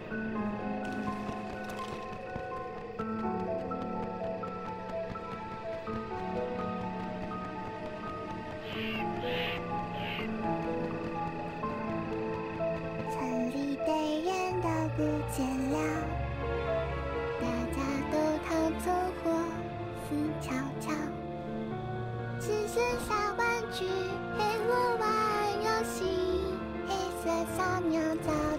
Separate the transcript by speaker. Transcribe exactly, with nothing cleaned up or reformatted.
Speaker 1: 村里的人都不见了，大家都逃走或死翘翘，只剩下玩具陪我玩游戏，黑色小鸟在